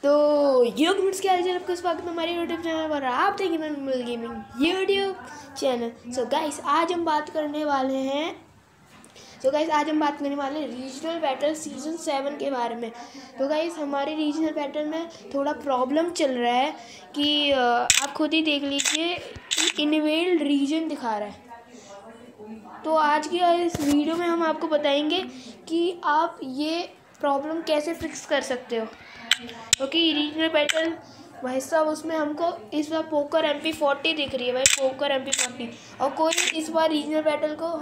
तो यो मिनट्स के हाल आपका स्वागत है हमारे यूट्यूब चैनल पर। आप देखेंगे मिल gaming YouTube channel. So guys आज हम बात करने वाले हैं रीजनल बैटल सीजन 7 के बारे में। तो गाइस हमारे रीजनल बैटल में थोड़ा प्रॉब्लम चल रहा है कि आप खुद ही देख लीजिए, इनवेल्ड रीजन दिखा रहा है। तो आज की इस वीडियो में हम आपको बताएंगे कि आप ये प्रॉब्लम कैसे फिक्स कर सकते हो, क्योंकि रीजनल बैटल भाई साहब उसमें हमको इस बार पोकर MP40 दिख रही है भाई, पोकर MP40। और कोई इस बार रीजनल बैटल को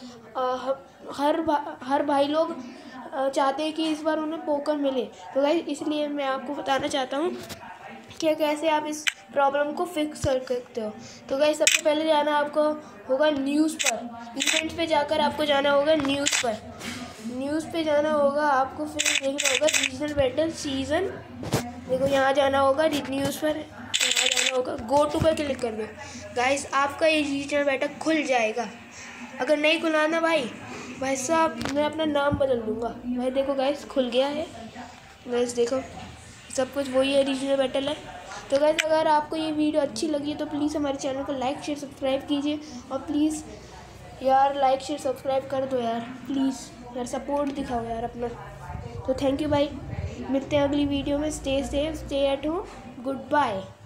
हर भाई लोग चाहते हैं कि इस बार उन्हें पोकर मिले। तो गाइस इसलिए मैं आपको बताना चाहता हूँ कि कैसे आप इस प्रॉब्लम को फिक्स कर सकते हो। तो गाइस सबसे पहले जाना आपको होगा न्यूज़ पर, इवेंट्स पे जाकर आपको जाना होगा न्यूज़ पे जाना होगा आपको। फिर देखना होगा रीजनल बैटल सीज़न, देखो यहाँ जाना होगा न्यूज़ पर, यहाँ जाना होगा गो टू पर क्लिक कर दो। गाइस आपका ये रीजनल बैटल खुल जाएगा। अगर नहीं खुला ना भाई साहब मैं अपना नाम बदल दूँगा भाई। देखो गाइस खुल गया है, गाइस देखो सब कुछ वही है, रीजनल बैटल है। तो गाइस अगर आपको ये वीडियो अच्छी लगी तो प्लीज़ हमारे चैनल को लाइक शेयर सब्सक्राइब कीजिए, और प्लीज़ यार लाइक शेयर सब्सक्राइब कर दो यार, प्लीज़ यार सपोर्ट दिखाओ यार अपना। तो थैंक यू भाई, मिलते हैं अगली वीडियो में। Stay safe, stay at home, good bye.